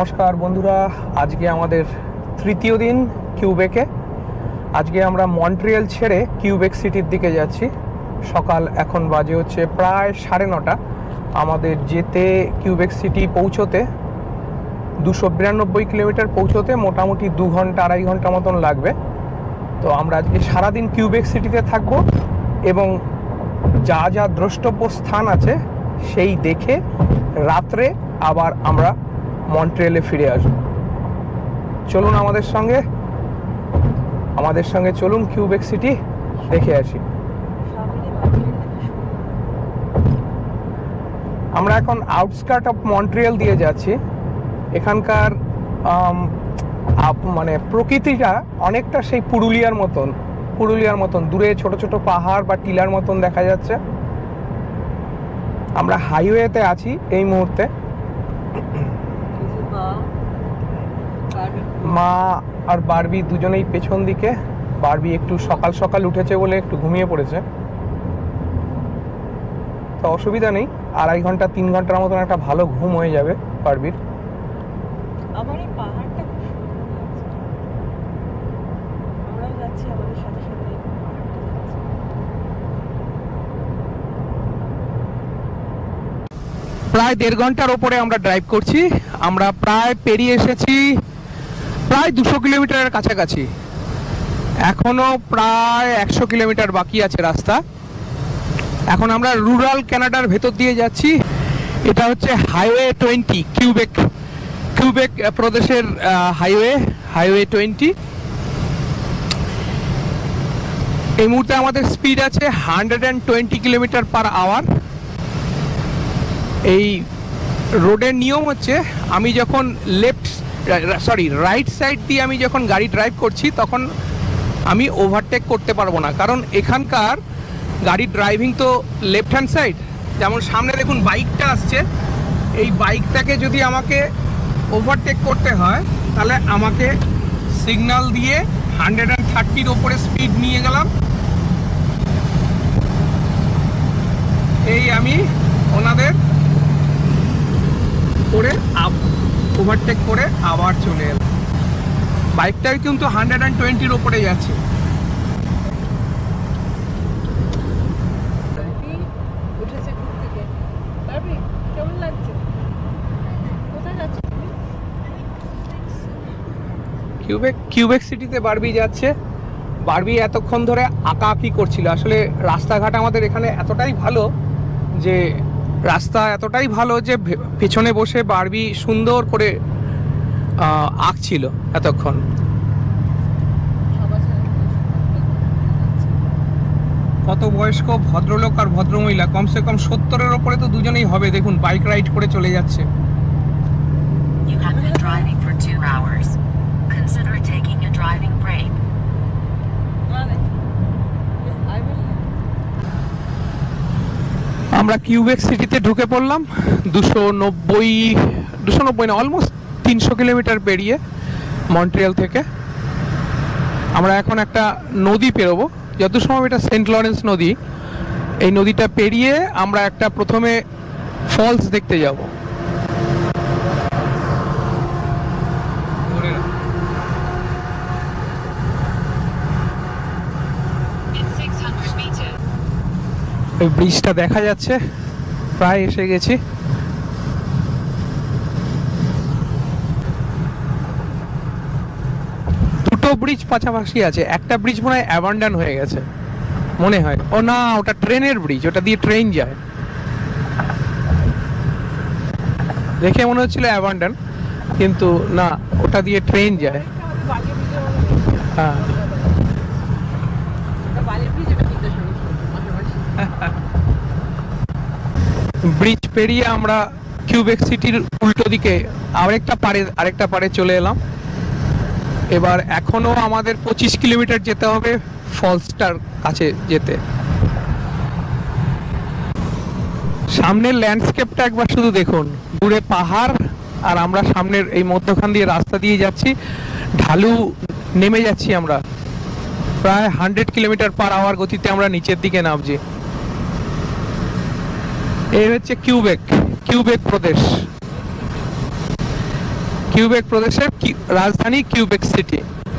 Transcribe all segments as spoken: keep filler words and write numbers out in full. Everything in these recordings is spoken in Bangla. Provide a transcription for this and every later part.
নমস্কার বন্ধুরা, আজকে আমাদের তৃতীয় দিন কিউবেকে। আজকে আমরা মন্ট্রিয়েল ছেড়ে কিউবেক সিটির দিকে যাচ্ছি। সকাল এখন বাজে হচ্ছে প্রায় সাড়ে নটা। আমাদের যেতে কিউবেক সিটি পৌঁছোতে দুশো বিরানব্বই কিলোমিটার পৌঁছোতে মোটামুটি দু ঘন্টা আড়াই ঘন্টা মতন লাগবে। তো আমরা আজকে সারাদিন কিউবেক সিটিতে থাকবো এবং যা যা দ্রষ্টব্য স্থান আছে সেই দেখে রাত্রে আবার আমরা মন্ট্রিয়েলে ফিরে আসবো। চলুন আমাদের সঙ্গে আমাদের সঙ্গে চলুন কিউবেক সিটি দেখে আসি। আমরা এখন আউটস্কার্ট অফ মন্ট্রিয়েল দিয়ে যাচ্ছি। এখানকার মানে প্রকৃতিটা অনেকটা সেই পুরুলিয়ার মতন পুরুলিয়ার মতন দূরে ছোট ছোট পাহাড় বা টিলার মতন দেখা যাচ্ছে। আমরা হাইওয়েতে আছি এই মুহূর্তে। মা আর বারবি দুজনেই পেছন দিকে। বারবি একটু সকাল সকাল উঠেছে বলে একটু ঘুমিয়ে পড়েছে, তো অসুবিধা নেই। আড়াই ঘন্টা তিন ঘন্টার মতন একটা ভালো ঘুম হয়ে যাবে বারবির। আমার এই পাহাড়টা খুব সুন্দর লাগছে। আমরাও যাচ্ছি আমাদের সাথে সাথে। প্রায় দেড় ঘন্টার ওপরে আমরা ড্রাইভ করছি। আমরা প্রায় পেরিয়ে এসেছি প্রায় দুশো কিলোমিটারের কাছাকাছি। এখনো প্রায় একশো কিলোমিটার বাকি আছে রাস্তা। এখন আমরা রুরাল কানাডার ভেতর দিয়ে যাচ্ছি। এটা হচ্ছে হাইওয়ে টোয়েন্টি, কিউবেক কিউবেক প্রদেশের হাইওয়ে হাইওয়ে টোয়েন্টি। এই মুহূর্তে আমাদের স্পিড আছে hundred and twenty kilometre per hour. এই রোডের নিয়ম হচ্ছে আমি যখন লেফট সরি রাইট সাইড দিয়ে আমি যখন গাড়ি ড্রাইভ করছি তখন আমি ওভারটেক করতে পারবো না, কারণ এখানকার গাড়ি ড্রাইভিং তো লেফট হ্যান্ড সাইড। যেমন সামনে দেখুন বাইকটা আসছে, এই বাইকটাকে যদি আমাকে ওভারটেক করতে হয় তাহলে আমাকে সিগন্যাল দিয়ে হান্ড্রেড অ্যান্ড থার্টির ওপরে স্পিড নিয়ে গেলাম, এই আমি ওনাদের করে ওভারটেক করে আবার চলে এলাম। বাইকটাই কিন্তু হান্ড্রেড অ্যান্ড টোয়েন্টির ওপরে যাচ্ছে। উঠেছে ঘুম থেকে। বারবি, কেমন লাগছে? কোথায় যাচ্ছ তুমি? কিউবেক কিউবেক সিটিতে বারবি যাচ্ছে। বারবি এতক্ষণ ধরে আঁকাআঁকি করছিল। আসলে রাস্তাঘাট আমাদের এখানে এতটাই ভালো যে রাস্তা এতটাই ভালো যে পেছনে বসে বারবি সুন্দর করে আঁকছিল এতক্ষণ। কত বয়স্ক ভদ্রলোক আর ভদ্রমহিলা, কমসে কম সত্তরের ওপরে তো দুজনেই হবে। দেখুন বাইক রাইড করে চলে যাচ্ছে। You have been driving for two hours. Consider taking a driving break. আমরা কিউবেক সিটিতে ঢুকে পড়লাম। দুশো নব্বই দুশো নব্বই না অলমোস্ট তিনশো কিলোমিটার পেরিয়ে মন্ট্রিয়েল থেকে। আমরা এখন একটা নদী পেরোবো, যত সময় এটা সেন্ট লরেন্স নদী। এই নদীটা পেরিয়ে আমরা একটা প্রথমে ফলস দেখতে যাব। ওই ব্রিজটা দেখা যাচ্ছে, প্রায় এসে গেছি। দুটো ব্রিজ পাশাপাশি আছে। একটা ব্রিজ মনে হয় অ্যাবান্ডন হয়ে গেছে মনে হয়। ও না, ওটা ট্রেনের ব্রিজ, ওটা দিয়ে ট্রেন যায়। দেখে মনে হচ্ছিল অ্যাবান্ডন, কিন্তু না, ওটা দিয়ে ট্রেন যায়। হ্যাঁ, ব্রিজ পেরিয়ে আমরা কিউবেক সিটির উল্টো দিকে আরেকটা পারে আরেকটা পারে চলে এলাম। এবার এখনো আমাদের পঁচিশ কিলোমিটার যেতে হবে ফলসটার কাছে যেতে। সামনের ল্যান্ডস্কেপটা একবার শুধু দেখুন, দূরে পাহাড় আর আমরা সামনের এই মধ্যখান দিয়ে রাস্তা দিয়ে যাচ্ছি। ঢালু নেমে যাচ্ছি আমরা, প্রায় হান্ড্রেড কিলোমিটার পার আওয়ার গতিতে আমরা নিচের দিকে নামছি। এই হচ্ছে কিউবেক কিউবেক প্রদেশ। কিউবেক প্রদেশের রাজধানী কিউবেক সিটি।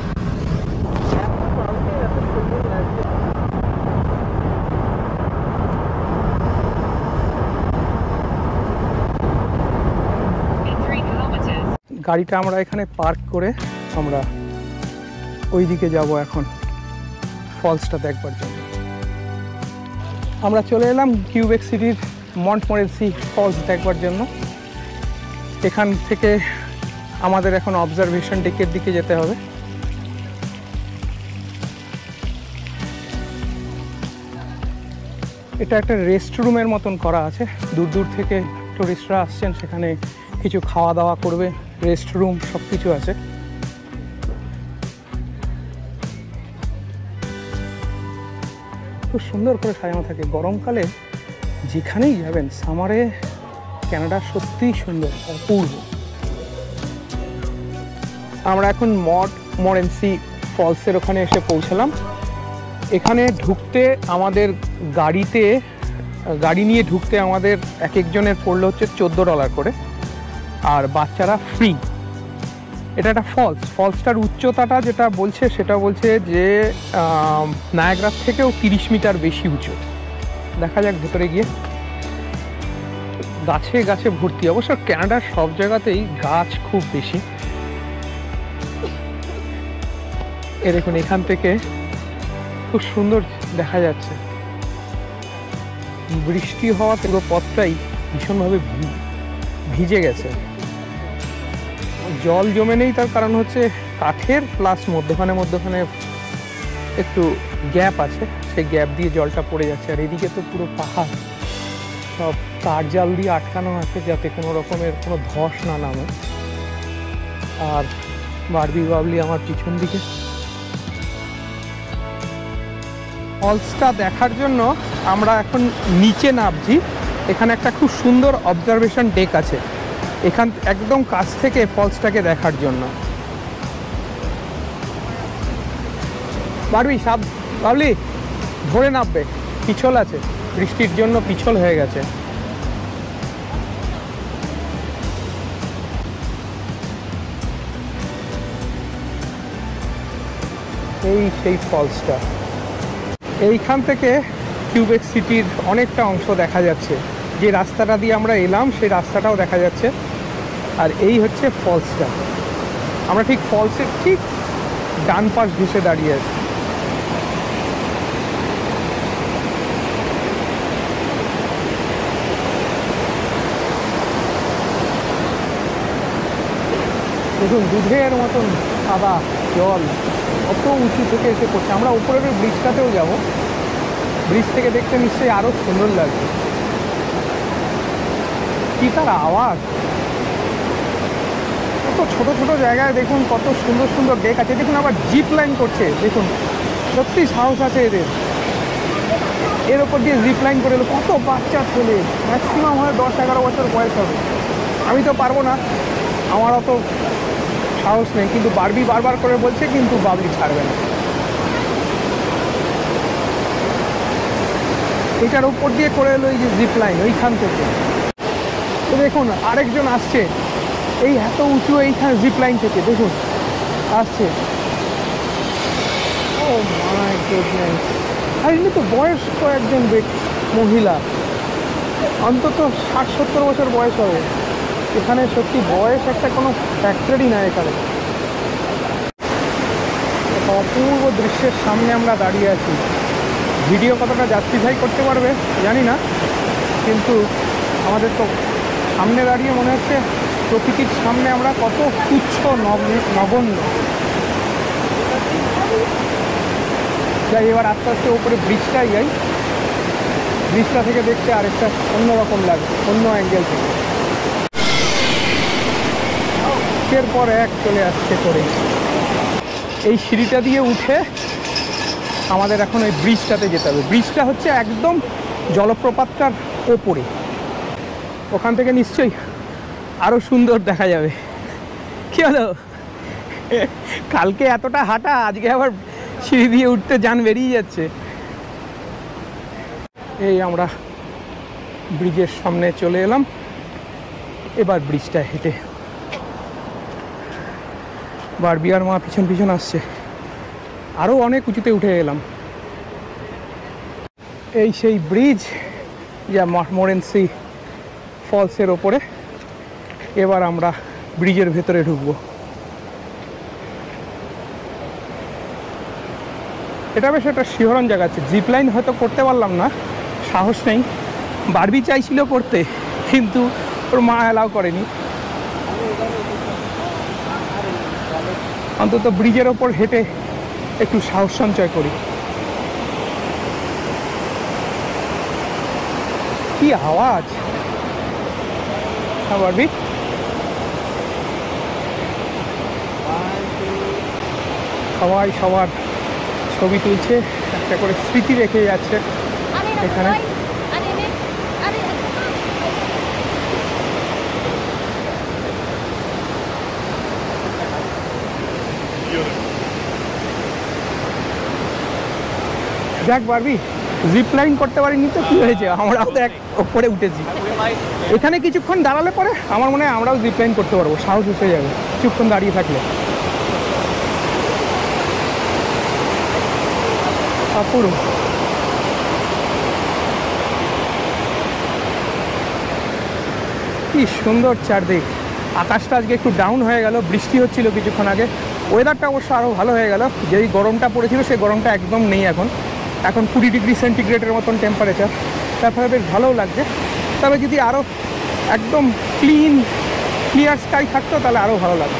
গাড়িটা আমরা এখানে পার্ক করে আমরা ওইদিকে যাব এখন ফলসটা দেখবার জন্য। আমরা চলে এলাম কিউবেক সিটির মন্টমোরেন্সি ফলস দেখবার জন্য। এখান থেকে আমাদের এখন অবজারভেশন ডেকের দিকে যেতে হবে। এটা একটা রেস্ট রুমের মতন করা আছে, দূর দূর থেকে টুরিস্টরা আসছেন, সেখানে কিছু খাওয়া দাওয়া করবে, রেস্ট রুম সব কিছু আছে। খুব সুন্দর করে সাজানো থাকে। গরমকালে যেখানেই যাবেন, সামারে ক্যানাডা সত্যিই সুন্দর, অপূর্ব। আমরা এখন মড মোরেন্সি ফলসের ওখানে এসে পৌঁছালাম। এখানে ঢুকতে আমাদের গাড়িতে গাড়ি নিয়ে ঢুকতে আমাদের এক একজনের পড়লো হচ্ছে চোদ্দো ডলার করে, আর বাচ্চারা ফ্রি। এটা একটা ফলস। ফলসটার উচ্চতাটা যেটা বলছে সেটা বলছে যে নায়াগ্রার থেকেও তিরিশ মিটার বেশি উঁচু। দেখা যাক ভেতরে গিয়ে। গাছে গাছে ভর্তি। অবশ্য ক্যানাডার সব জায়গাতেই গাছ খুব বেশি। এ দেখুন, এখান থেকে খুব সুন্দর দেখা যাচ্ছে। বৃষ্টি হওয়া পুরো পথটাই ভীষণভাবে ভিজে গেছে। জল জমে নেই, তার কারণ হচ্ছে কাঠের প্লাস মধ্যখানে মধ্যখানে একটু গ্যাপ আছে, সেই গ্যাপ দিয়ে জলটা পড়ে যাচ্ছে। আর এদিকে তো পুরো পাহাড়, সব তার জাল দিয়ে আটকানো আছে যাতে কোনো রকমের কোনো ধস না নামে। আর বারবি বাবলি আমার পিছন দিকে। ফলসটা দেখার জন্য আমরা এখন নিচে নামছি। এখানে একটা খুব সুন্দর অবজারভেশন ডেক আছে, এখান একদম কাছ থেকে ফলসটাকে দেখার জন্য। বারবি সাব বাবলি ধরে নামবে, পিছল আছে, বৃষ্টির জন্য পিছল হয়ে গেছে। এই সেই ফলসটা। এইখান থেকে কিউবেক সিটির অনেকটা অংশ দেখা যাচ্ছে। যে রাস্তাটা দিয়ে আমরা এলাম সেই রাস্তাটাও দেখা যাচ্ছে। আর এই হচ্ছে ফলসটা। আমরা ঠিক ফলসের ঠিক ডান পাশ ঘেঁষে দাঁড়িয়ে আছি। দেখুন, দুধের মতন সাদা জল কত উঁচু থেকে এসে পড়ছে। আমরা উপরের ব্রিজটাতেও যাব, ব্রিজ থেকে দেখতে নিশ্চয়ই আরও সুন্দর লাগবে। কি তার আওয়াজ! কত ছোট ছোট জায়গায় দেখুন কত সুন্দর সুন্দর ডেক আছে। দেখুন আবার জিপ লাইন করছে, দেখুন সত্যি সাহস আছে এদের। এর ওপর দিয়ে জিপ লাইন করে এলো কত বাচ্চা ছেলে, ম্যাক্সিমাম হয় দশ এগারো বছর বয়স হবে। আমি তো পারবো না, আমার অত সাহস নেই, কিন্তু বারবি বারবার করে বলছে, কিন্তু বাবলি ছাড়বে না। এটার উপর দিয়ে করে এলো এই যে জিপ লাইন ওইখান থেকে। তো দেখুন আরেকজন আসছে এই এত উঁচু এইখানে জিপ লাইন থেকে, দেখুন আসছে। ও মাই গডনেস! আর এমনি তো বয়স্ক একজন মহিলা, অন্তত ষাট সত্তর বছর বয়স হবে। এখানে সত্যি বয়স একটা কোনো ফ্যাক্টরই না এখানে। অপূর্ব দৃশ্যের সামনে আমরা দাঁড়িয়ে আছি। ভিডিও কতটা জাস্টিফাই করতে পারবে জানি না, কিন্তু আমাদের তো সামনে দাঁড়িয়ে মনে হচ্ছে প্রকৃতির সামনে আমরা কত তুচ্ছ নগণ্য। যাই, এবার আস্তে আস্তে উপরে ব্রিজটাই যাই। ব্রিজটা থেকে দেখতে আরেকটা অন্যরকম লাগে, অন্য অ্যাঙ্গেল থেকে। এরপর এক চলে আসছে করে এই সিঁড়িটা দিয়ে উঠে আমাদের এখন ওই ব্রিজটাতে যেতে হবে। ব্রিজটা হচ্ছে একদম জলপ্রপাতটার ওপরে, ওখান থেকে নিশ্চয়ই আরও সুন্দর দেখা যাবে। কি হলো, কালকে এতটা হাঁটা, আজকে আবার সিঁড়ি দিয়ে উঠতে যান বেরিয়ে যাচ্ছে। এই আমরা ব্রিজের সামনে চলে এলাম, এবার ব্রিজটা হেঁটে বারবি আর মা পিছন পিছন আসছে, আরও অনেক উঁচুতে উঠে এলাম। এই সেই ব্রিজ যা মরেন্সি ফলসের ওপরে। এবার আমরা ব্রিজের ভেতরে ঢুকবো। এটা বেশ একটা শিহরণ জায়গা আছে। জিপ লাইন হয়তো করতে পারলাম না, সাহস নেই। বারবি চাইছিল করতে, কিন্তু ওর মা অ্যালাউ করেনি। অন্তত ব্রিজের ওপর হেঁটে একটু সাহস সঞ্চয় করি। কি আওয়াজ! হ্যাঁ বারবি, সবাই সবার ছবি তুলছে, একটা করে স্মৃতি রেখে যাচ্ছে এখানে। দেখ বারবি, জিপ লাইন করতে পারিনি তো কি হয়েছে, আমরাও দেখ ওপরে উঠেছি। এখানে কিছুক্ষণ দাঁড়ালে পরে আমার মনে হয় আমরাও জিপ লাইন করতে পারবো, সাহস উঠে যাবে কিছুক্ষণ দাঁড়িয়ে থাকলে। অপূর্ব। কি সুন্দর চারদিক। আকাশটা আজকে একটু ডাউন হয়ে গেল, বৃষ্টি হচ্ছিল কিছুক্ষণ আগে। ওয়েদারটা অবশ্য আরও ভালো হয়ে গেল। যেই গরমটা পড়েছিল সেই গরমটা একদম নেই এখন। এখন কুড়ি ডিগ্রি সেন্টিগ্রেডের মতন টেম্পারেচার, তারপরে বেশ ভালোও লাগছে। তবে যদি আরও একদম ক্লিন ক্লিয়ার স্কাই থাকতো তাহলে আরও ভালো লাগতো।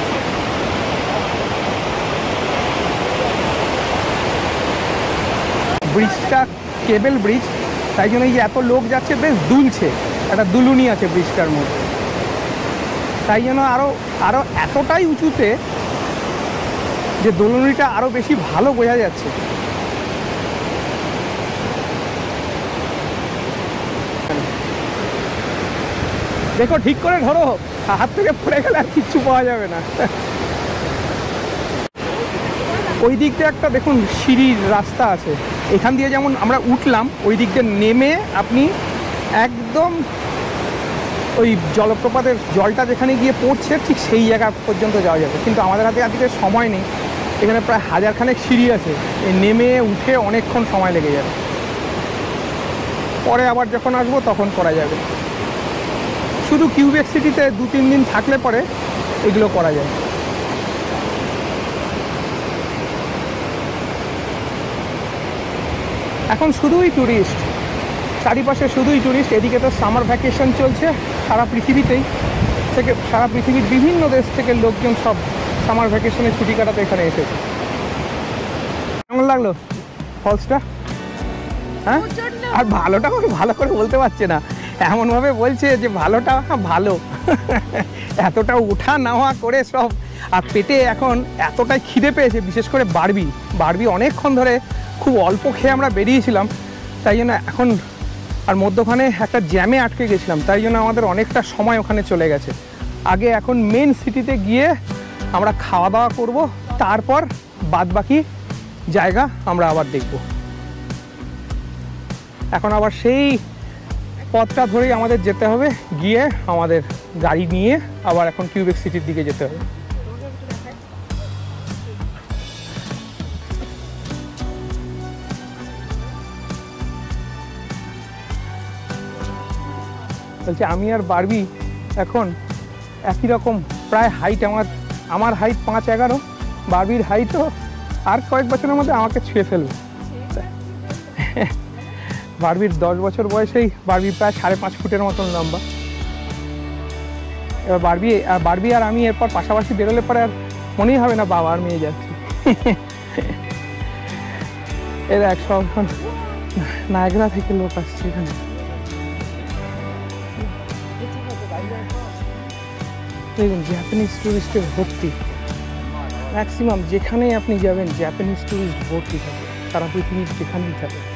ব্রিজটা কেবল ব্রিজ, তাই জন্য এই যে এত লোক যাচ্ছে বেশ দুলছে, একটা দুলুনি আছে ব্রিজটার মধ্যে। তাই জন্য আরও আরও এতটাই উঁচুতে যে দোলনিটা আরও বেশি ভালো বোঝা যাচ্ছে। দেখো ঠিক করে ধরো, হাত থেকে পড়ে গেলে আর কিচ্ছু পাওয়া যাবে না। ওই দিক দিয়ে একটা দেখুন সিঁড়ির রাস্তা আছে, এখান দিয়ে যেমন আমরা উঠলাম ওই দিক দিয়ে নেমে আপনি একদম ওই জলপ্রপাতের জলটা যেখানে গিয়ে পড়ছে ঠিক সেই জায়গা পর্যন্ত যাওয়া যাবে। কিন্তু আমাদের হাতে আজকে সময় নেই, এখানে প্রায় হাজারখানেক সিঁড়ি আছে, এই নেমে উঠে অনেকক্ষণ সময় লেগে যাবে। পরে আবার যখন আসবো তখন করা যাবে। শুধু কিউবেক সিটিতে দু তিন দিন থাকলে পরে এগুলো করা যায়। এখন শুধুই ট্যুরিস্ট, চারিপাশে শুধুই ট্যুরিস্ট। এদিকে তো সামার ভ্যাকেশন চলছে সারা পৃথিবীতেই, থেকে সারা পৃথিবীর বিভিন্ন দেশ থেকে লোকজন সব সামার ভ্যাকেশনে ছুটি কাটাতে এখানে এসেছে। কেমন লাগলো ফলসটা? হ্যাঁ, আর ভালোটা ভালো করে বলতে পারছে না, এমনভাবে বলছে যে ভালোটা ভালো। এতটা ওঠা নামা করে সব, আর পেটে এখন এতটাই খিদে পেয়েছে, বিশেষ করে বারবি বারবি অনেকক্ষণ ধরে খুব অল্প খেয়ে আমরা বেরিয়েছিলাম, তাই জন্য এখন আর মধ্যখানে একটা জ্যামে আটকে গেছিলাম, তাই জন্য আমাদের অনেকটা সময় ওখানে চলে গেছে। আগে এখন মেন সিটিতে গিয়ে আমরা খাওয়া দাওয়া করব, তারপর বাদবাকি জায়গা আমরা আবার দেখব। এখন আবার সেই পথটা ধরেই আমাদের যেতে হবে, গিয়ে আমাদের গাড়ি নিয়ে আবার এখন কিউবেক সিটির দিকে যেতে হবে। বলছে আমি আর বারবি এখন একই রকম প্রায় হাইট, আমার আমার হাইট পাঁচ এগারো, বারবির হাইটও আর কয়েক বছরের মধ্যে আমাকে ছুঁয়ে ফেলবে। বারবির দশ বছর বয়সেই বারবি প্রায় সাড়ে পাঁচ ফুটের মতন লম্বা। এবার বারবি বারবি আর আমি এরপর পাশাপাশি বেরোলে পরে আর মনেই হবে না বাবা আর মেয়ে যাচ্ছি। এর এক সব নায়গ্রা থেকে লোক আসছে এখানে। দেখুন জাপানিজ টুরিস্টের ভর্তি, ম্যাক্সিমাম যেখানেই আপনি যাবেন জাপানিজ টুরিস্ট ভর্তি থাকে, সারা পৃথিবীর যেখানেই থাকে।